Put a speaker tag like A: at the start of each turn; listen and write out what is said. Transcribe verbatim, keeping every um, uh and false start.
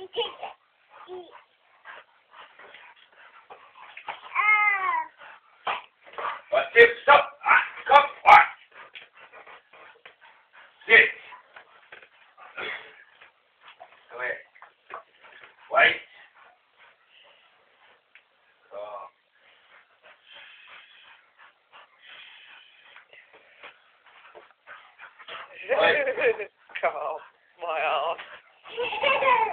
A: What? Sit. Stop. Ah, come. What? Sit. Come here. Wait. Come. Wait.
B: God, my arse.